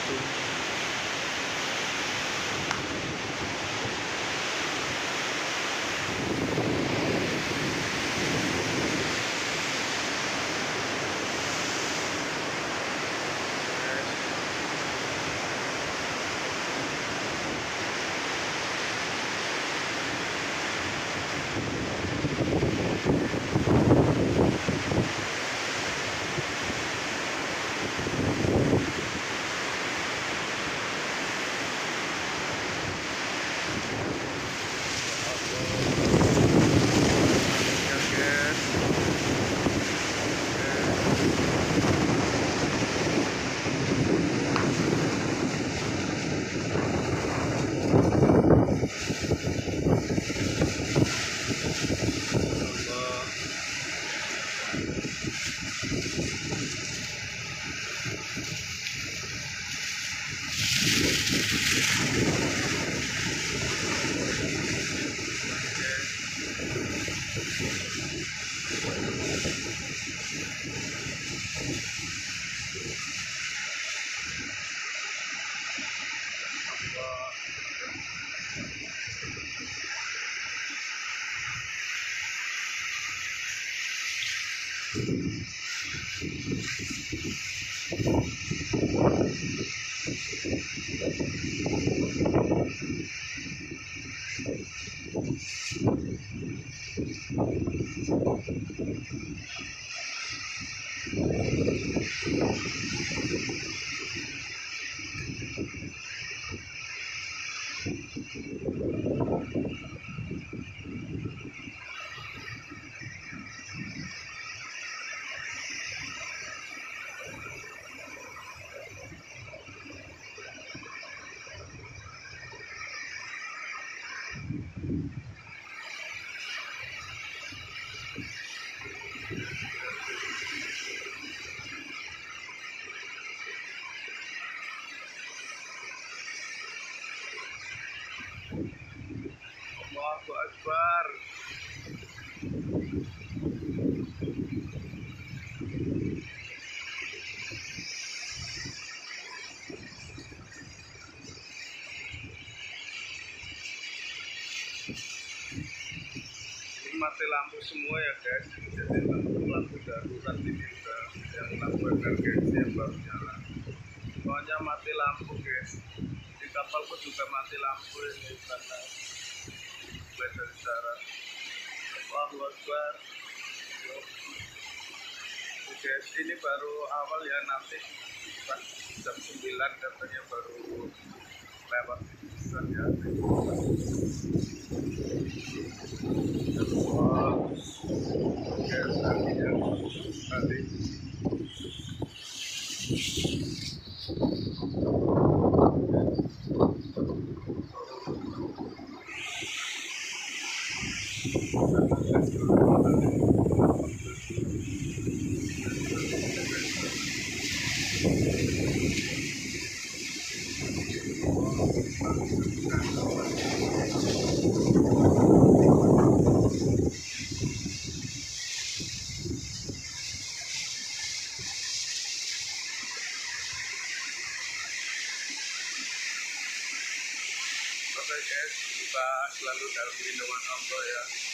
itu. Allahu Akbar. Ini mati lampu semua ya guys. Jadi lampu darurat ini udah yang lampu emergensi yang baru nyala. Semuanya mati lampu guys. Di kapalku juga mati lampu ini karena mulai dari darat. Allahu Akbar. Guys, ini baru awal ya, nanti pas jam 9 katanya baru lewat bisa ya. Tadi oke guys, semoga selalu dalam lindungan Allah ya.